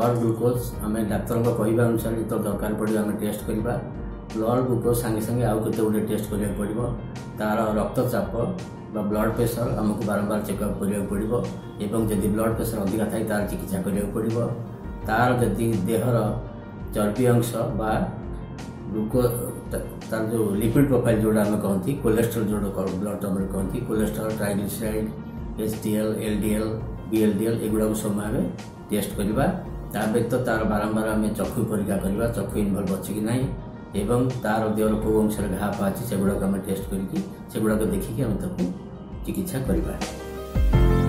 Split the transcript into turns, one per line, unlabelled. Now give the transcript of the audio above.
Blood glucose आम doctor कहवा अनुसार जो दरकार पड़े आम टेस्ट करवा। ब्लड ग्लूकोज संगे संगे आउ केते गुटे टेस्ट करा पड़ो। तार रक्तचाप बा ब्लड प्रेशर आमको बारंबार चेकअप करा पड़ो। एवं जदि ब्लड प्रेशर अधिका थाए तार चिकित्सा करा पड़ो। तार जदि देहर चर्बी अंश बा ग्लूकोज तार जो लिपिड प्रोफाइल जोड़ा आम कहती कोलेस्ट्रॉल जो ब्लड टमर कहती cholesterol triglyceride HDL LDL BLDL एगुड़ा सब आम टेस्ट करवा। ता व्यतीत तार बारंबार आम चक्षु परीक्षा करवा चक्षु इनवल्व अच्छी कि ना एवं तार देहर कौ अंश घा फा अच्छी से गुड़ाक आम टेस्ट करके देखिकी आम चिकित्सा करवा।